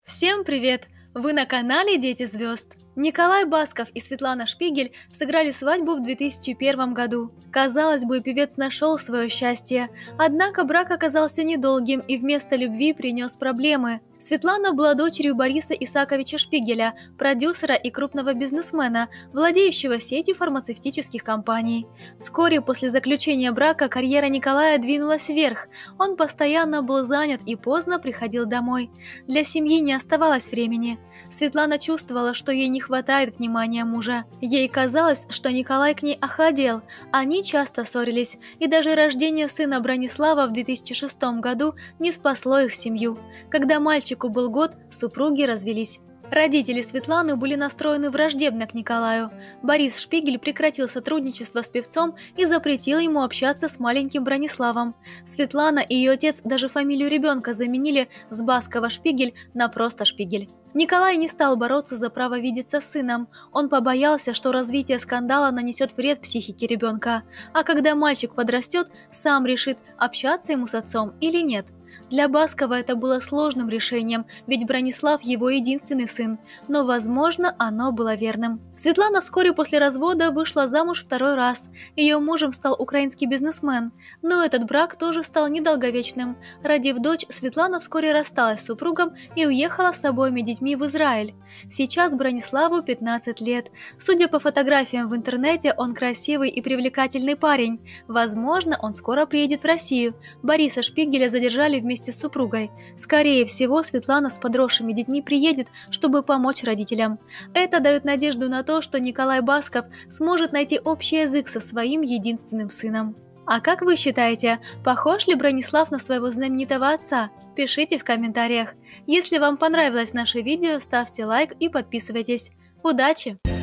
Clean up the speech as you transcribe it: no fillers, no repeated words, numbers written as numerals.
Всем привет! Вы на канале Дети звезд. Николай Басков и Светлана Шпигель сыграли свадьбу в 2001 году. Казалось бы, певец нашел свое счастье, однако брак оказался недолгим и вместо любви принес проблемы. Светлана была дочерью Бориса Исааковича Шпигеля, продюсера и крупного бизнесмена, владеющего сетью фармацевтических компаний. Вскоре после заключения брака карьера Николая двинулась вверх. Он постоянно был занят и поздно приходил домой. Для семьи не оставалось времени. Светлана чувствовала, что ей не хватает внимания мужа. Ей казалось, что Николай к ней охладел. Они часто ссорились, и даже рождение сына Бронислава в 2006 году не спасло их семью. Когда мальчику был год, супруги развелись. Родители Светланы были настроены враждебно к Николаю. Борис Шпигель прекратил сотрудничество с певцом и запретил ему общаться с маленьким Брониславом. Светлана и ее отец даже фамилию ребенка заменили с Баскова-Шпигель на просто Шпигель. Николай не стал бороться за право видеться с сыном. Он побоялся, что развитие скандала нанесет вред психике ребенка. А когда мальчик подрастет, сам решит, общаться ему с отцом или нет. Для Баскова это было сложным решением, ведь Бронислав его единственный сын, но, возможно, оно было верным. Светлана вскоре после развода вышла замуж второй раз. Ее мужем стал украинский бизнесмен, но этот брак тоже стал недолговечным. Родив дочь, Светлана вскоре рассталась с супругом и уехала с обоими детьми в Израиль. Сейчас Брониславу 15 лет. Судя по фотографиям в интернете, он красивый и привлекательный парень. Возможно, он скоро приедет в Россию. Бориса Шпигеля задержали вместе с супругой. Скорее всего, Светлана с подросшими детьми приедет, чтобы помочь родителям. Это дает надежду на то, что Николай Басков сможет найти общий язык со своим единственным сыном. А как вы считаете, похож ли Бронислав на своего знаменитого отца? Пишите в комментариях. Если вам понравилось наше видео, ставьте лайк и подписывайтесь. Удачи!